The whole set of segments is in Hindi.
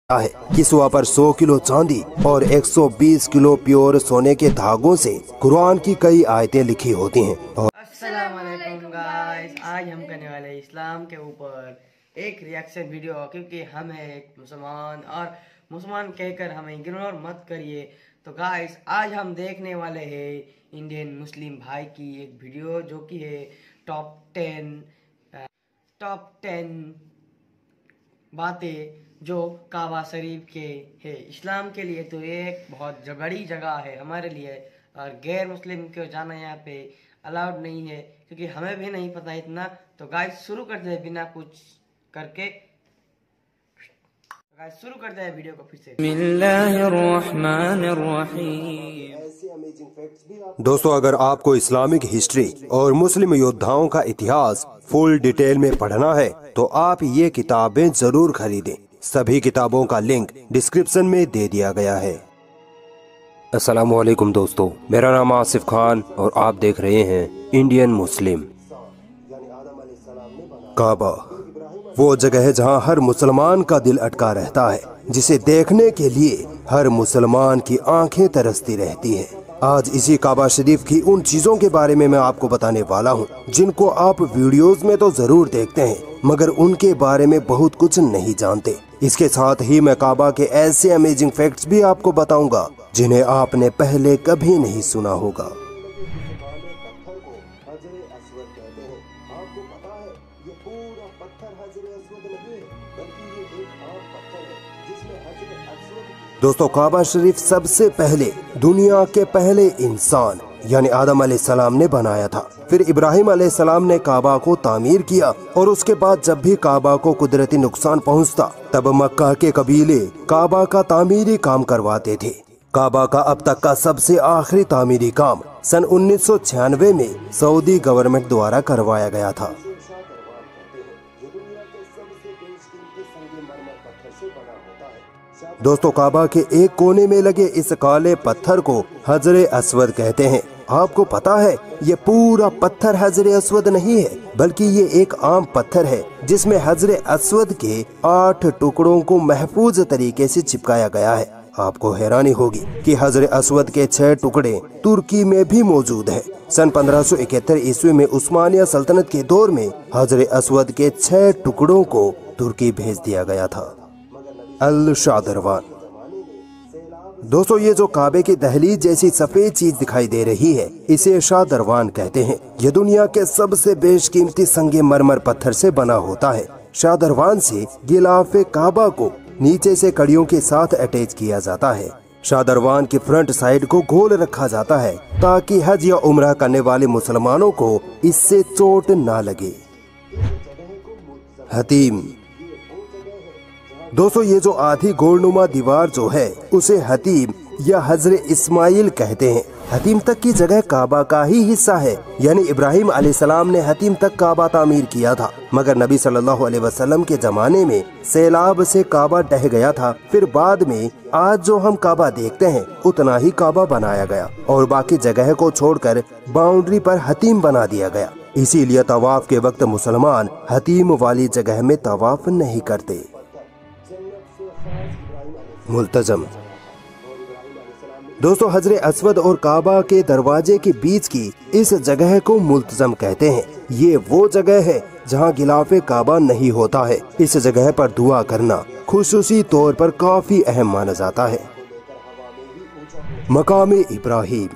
है कि सुआ पर 100 किलो चांदी और 120 किलो प्योर सोने के धागों से कुरान की कई आयतें लिखी होती हैं। अस्सलाम वालेकुम गाइस, आज हम करने वाले हैं इस्लाम के ऊपर एक रिएक्शन वीडियो, क्योंकि हम हैं एक मुसलमान और मुसलमान कहकर हमें इग्नोर मत करिए। तो गाइस, आज हम देखने वाले हैं इंडियन मुस्लिम भाई की एक वीडियो जो कि है टॉप 10 बातें जो काबा शरीफ के है। इस्लाम के लिए तो ये एक बहुत बड़ी जगह है हमारे लिए, और गैर मुस्लिम को जाना यहाँ पे अलाउड नहीं है, क्योंकि हमें भी नहीं पता इतना। तो गाइस शुरू करते हैं बिना कुछ करके, शुरू करते हैं वीडियो को फिर से। दोस्तों, अगर आपको इस्लामिक हिस्ट्री और मुस्लिम योद्धाओं का इतिहास फुल डिटेल में पढ़ना है तो आप ये किताबें जरूर खरीदें। सभी किताबों का लिंक डिस्क्रिप्शन में दे दिया गया है। अस्सलामुअलैकुम दोस्तों, मेरा नाम आसिफ खान और आप देख रहे हैं इंडियन मुस्लिम। काबा वो जगह है जहां हर मुसलमान का दिल अटका रहता है, जिसे देखने के लिए हर मुसलमान की आंखें तरसती रहती हैं। आज इसी काबा शरीफ की उन चीजों के बारे में मैं आपको बताने वाला हूं, जिनको आप वीडियोस में तो जरूर देखते हैं मगर उनके बारे में बहुत कुछ नहीं जानते। इसके साथ ही मैं काबा के ऐसे अमेजिंग फैक्ट्स भी आपको बताऊंगा जिन्हें आपने पहले कभी नहीं सुना होगा। दोस्तों, काबा शरीफ सबसे पहले दुनिया के पहले इंसान यानी आदम अलैहिस्सलाम ने बनाया था। फिर इब्राहिम अलैहिस्सलाम ने काबा को तामीर किया और उसके बाद जब भी काबा को कुदरती नुकसान पहुंचता तब मक्का के कबीले काबा का तामीरी काम करवाते थे। काबा का अब तक का सबसे आखिरी तामीरी काम सन 1996 में सऊदी गवर्नमेंट द्वारा करवाया गया था। दोस्तों, काबा के एक कोने में लगे इस काले पत्थर को हजरे अस्वद कहते हैं। आपको पता है ये पूरा पत्थर हजरे अस्वद नहीं है, बल्कि ये एक आम पत्थर है जिसमें हजरे अस्वद के 8 टुकड़ों को महफूज तरीके से चिपकाया गया है। आपको हैरानी होगी कि हजरे अस्वद के 6 टुकड़े तुर्की में भी मौजूद है। सन 1571 ईस्वी में उस्मानिया सल्तनत के दौर में हजरे अस्वद के 6 टुकड़ों को तुर्की भेज दिया गया था। अल शादरवान। दोस्तों, ये जो काबे की दहलीज जैसी सफेद चीज दिखाई दे रही है, इसे शादरवान कहते हैं। ये दुनिया के सबसे बेशकीमती संगे मरमर पत्थर से बना होता है। शादरवान से गिलाफे काबा को नीचे से कड़ियों के साथ अटैच किया जाता है। शादरवान की फ्रंट साइड को गोल रखा जाता है ताकि हज या उम्रा करने वाले मुसलमानों को इससे चोट ना लगे। हतीम। दोस्तों, ये जो आधी गोलनुमा दीवार जो है उसे हतीम या हजरे इस्माइल कहते हैं। हतीम तक की जगह काबा का ही हिस्सा है, यानी इब्राहिम अलैहिस्सलाम ने हतीम तक काबा तामीर किया था, मगर नबी सल्लल्लाहु अलैहि वसल्लम के जमाने में सैलाब से काबा ढह गया था। फिर बाद में आज जो हम काबा देखते हैं उतना ही काबा बनाया गया और बाकी जगह को छोड़कर बाउंड्री पर हतीम बना दिया गया। इसीलिए तवाफ के वक्त मुसलमान हतीम वाली जगह में तवाफ नहीं करते। मुल्तजम। दोस्तों, हजरे अस्वद और काबा के दरवाजे के बीच की इस जगह को मुल्तजम कहते हैं। ये वो जगह है जहां गिलाफे काबा नहीं होता है। इस जगह पर दुआ करना खुसूसी तौर पर काफी अहम माना जाता है। मकामे इब्राहिम।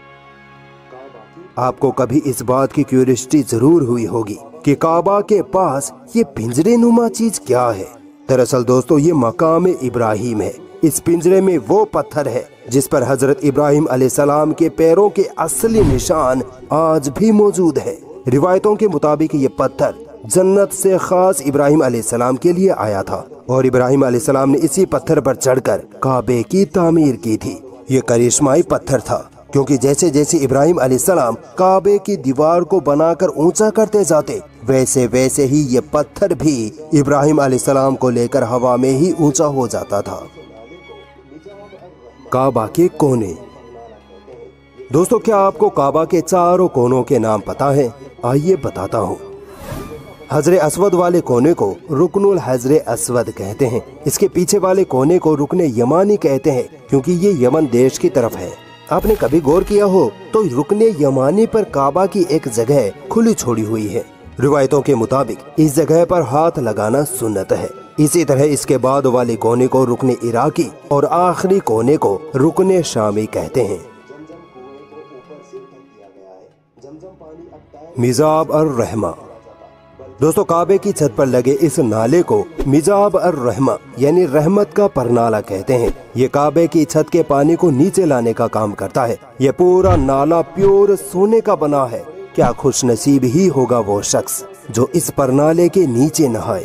आपको कभी इस बात की क्यूरियोसिटी जरूर हुई होगी कि काबा के पास ये पिंजरे नुमा चीज क्या है। दरअसल दोस्तों, ये मकामे इब्राहिम है। इस पिंजरे में वो पत्थर है जिस पर हजरत इब्राहिम अलैहिस्सलाम के पैरों के असली निशान आज भी मौजूद है। रिवायतों के मुताबिक ये पत्थर जन्नत से खास इब्राहिम अलैहिस्सलाम के लिए आया था और इब्राहिम अलैहिस्सलाम ने इसी पत्थर पर चढ़कर काबे की तामीर की थी। ये करिश्माई पत्थर था, क्योंकि जैसे जैसे इब्राहिम अलैहिस्सलाम काबे की दीवार को बनाकर ऊंचा करते जाते वैसे वैसे ही ये पत्थर भी इब्राहिम अलैहिस्सलाम को लेकर हवा में ही ऊंचा हो जाता था। काबा के कोने। दोस्तों, क्या आपको काबा के चारों कोनों के नाम पता है? आइए बताता हूँ। हजरे अस्वद वाले कोने को रुकनुल हजरे अस्वद कहते हैं। इसके पीछे वाले कोने को रुकने यमानी कहते हैं क्योंकि ये यमन देश की तरफ है। आपने कभी गौर किया हो तो रुकने यमानी पर काबा की एक जगह खुली छोड़ी हुई है। रिवायतों के मुताबिक इस जगह पर हाथ लगाना सुन्नत है। इसी तरह इसके बाद वाले कोने को रुकने इराकी और आखिरी कोने को रुकने शामी कहते हैं। मिजाब और रहमा। दोस्तों, काबे की छत पर लगे इस नाले को मिजाब और रहमा यानी रहमत का परनाला कहते हैं। ये काबे की छत के पानी को नीचे लाने का काम करता है। ये पूरा नाला प्योर सोने का बना है। क्या खुशनसीब ही होगा वो शख्स जो इस परनाले के नीचे नहाए।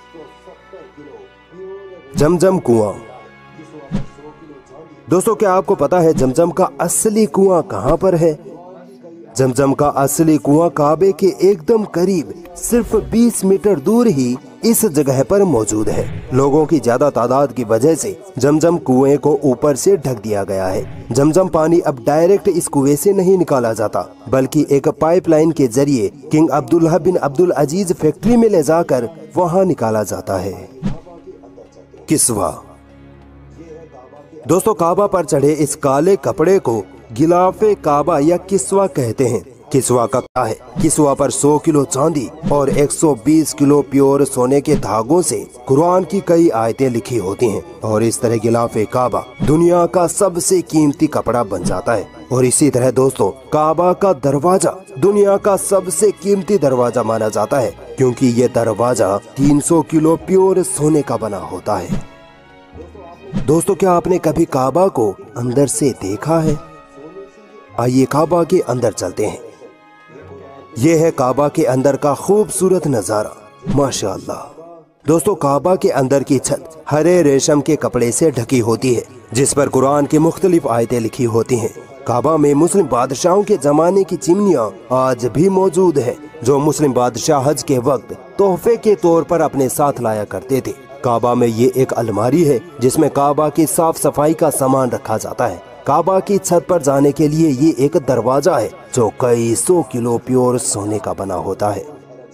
जमजम कुआं। दोस्तों, क्या आपको पता है जमजम का असली कुआं कहाँ पर है? जमजम का असली कुआं काबे के एकदम करीब सिर्फ 20 मीटर दूर ही इस जगह पर मौजूद है। लोगों की ज्यादा तादाद की वजह से जमजम कुएं को ऊपर से ढक दिया गया है। जमजम पानी अब डायरेक्ट इस कुएं से नहीं निकाला जाता, बल्कि एक पाइपलाइन के जरिए King Abdullah bin Abdul Aziz factory में ले जाकर वहाँ निकाला जाता है। किस्वा। दोस्तों, काबा पर चढ़े इस काले कपड़े को गिलाफे काबा या किस्वा कहते हैं। किस्वा का क्या है? किस्वा पर 100 किलो चांदी और 120 किलो प्योर सोने के धागों से कुरान की कई आयतें लिखी होती हैं और इस तरह गिलाफे काबा दुनिया का सबसे कीमती कपड़ा बन जाता है। और इसी तरह दोस्तों, काबा का दरवाजा दुनिया का सबसे कीमती दरवाजा माना जाता है क्योंकि ये दरवाजा 300 किलो प्योर सोने का बना होता है। दोस्तों, क्या आपने कभी काबा को अंदर से देखा है? आइए काबा के अंदर चलते हैं। ये है काबा के अंदर का खूबसूरत नजारा, माशाअल्लाह। दोस्तों, काबा के अंदर की छत हरे रेशम के कपड़े से ढकी होती है जिस पर कुरान की मुख्तलिफ आयतें लिखी होती हैं। काबा में मुस्लिम बादशाहों के जमाने की चिमनियाँ आज भी मौजूद है जो मुस्लिम बादशाह हज के वक्त तोहफे के तौर पर अपने साथ लाया करते थे। काबा में ये एक अलमारी है जिसमें काबा की साफ सफाई का सामान रखा जाता है। काबा की छत पर जाने के लिए ये एक दरवाजा है जो कई 100 किलो प्योर सोने का बना होता है।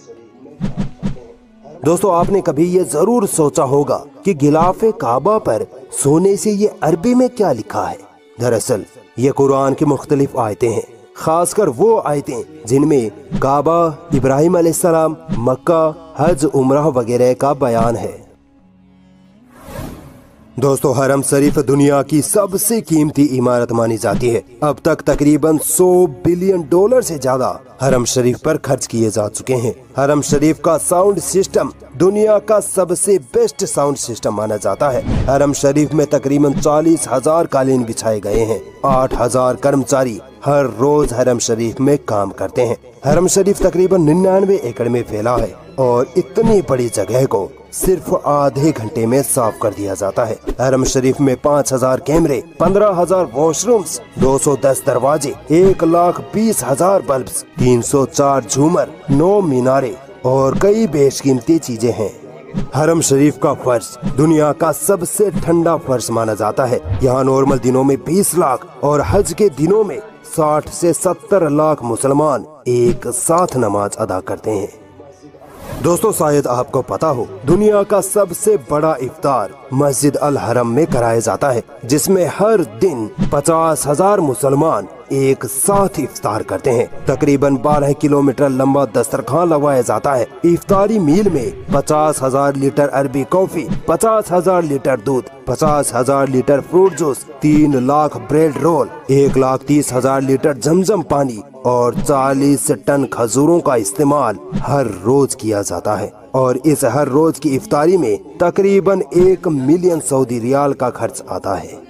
दोस्तों, आपने कभी ये जरूर सोचा होगा कि गिलाफे काबा पर सोने से ये अरबी में क्या लिखा है। दरअसल ये कुरान की मुख्तलिफ आयतें हैं, खासकर वो आयतें जिनमें काबा, इब्राहिम अलैहिस्सलाम, मक्का, हज, उम्रह वगैरह का बयान है। दोस्तों, हरम शरीफ दुनिया की सबसे कीमती इमारत मानी जाती है। अब तक तकरीबन 100 बिलियन डॉलर से ज्यादा हरम शरीफ पर खर्च किए जा चुके हैं। हरम शरीफ का साउंड सिस्टम दुनिया का सबसे बेस्ट साउंड सिस्टम माना जाता है। हरम शरीफ में तकरीबन 40,000 कालीन बिछाए गए हैं। 8,000 कर्मचारी हर रोज हरम शरीफ में काम करते हैं। हरम शरीफ तकरीबन 99 एकड़ में फैला है और इतनी बड़ी जगह को सिर्फ आधे घंटे में साफ कर दिया जाता है। हरम शरीफ में 5,000 कैमरे, 15,000 वॉशरूम्स, 210 दरवाजे, 1,20,000 बल्ब्स, 304 झूमर, 9 मीनारे और कई बेशकीमती चीजें हैं। हरम शरीफ का फर्श दुनिया का सबसे ठंडा फर्श माना जाता है। यहाँ नॉर्मल दिनों में 20 लाख और हज के दिनों में 60 से 70 लाख मुसलमान एक साथ नमाज अदा करते हैं। दोस्तों, शायद आपको पता हो दुनिया का सबसे बड़ा इफ्तार मस्जिद अल हरम में कराया जाता है जिसमें हर दिन 50,000 मुसलमान एक साथ इफ्तार करते हैं। तकरीबन 12 किलोमीटर लंबा दस्तरखान लगवाया जाता है। इफ्तारी मील में 50,000 लीटर अरबी कॉफी, 50,000 लीटर दूध, 50,000 litre fruit juice, 3 lakh bread roll, 1,30,000 litre Zamzam पानी और 40 टन खजूरों का इस्तेमाल हर रोज किया जाता है। और इस हर रोज की इफ्तारी में तकरीबन 1 मिलियन सऊदी रियाल का खर्च आता है।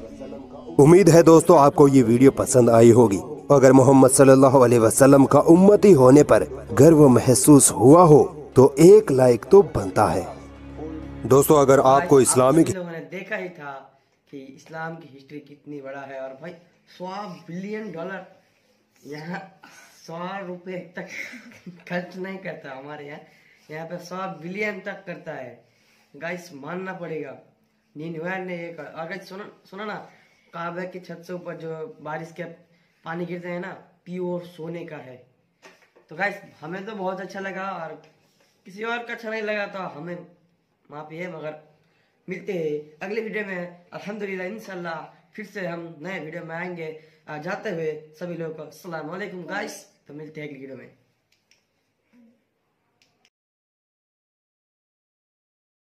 उम्मीद है दोस्तों आपको ये वीडियो पसंद आई होगी। अगर मोहम्मद सल्लल्लाहु अलैहि वसल्लम का उम्मती होने पर गर्व महसूस हुआ हो तो एक लाइक तो बनता है। दोस्तों, अगर आपको इस्लामिक लोगों ने देखा ही था कि इस्लाम की हिस्ट्री कितनी बड़ा है और भाई 100 बिलियन डॉलर यहाँ 100 रुपए तक खर्च नहीं करता। हमारे यहाँ पे 100 बिलियन तक करता है। गाइस, मानना पड़ेगा। निन्वे ने एक अगर सुनो ना, काबे की छत से ऊपर जो बारिश के पानी गिरते हैं ना, प्योर सोने का है। तो गाइस, हमें तो बहुत अच्छा लगा और किसी और का अच्छा नहीं लगा तो हमें माफी है, मगर मिलते हैं अगले वीडियो में अल्हम्दुलिल्लाह। इंशाल्लाह फिर से हम नए वीडियो में आएंगे। जाते हुए सभी लोगों को अस्सलाम वालेकुम गाइस, तो मिलते हैं अगली वीडियो में।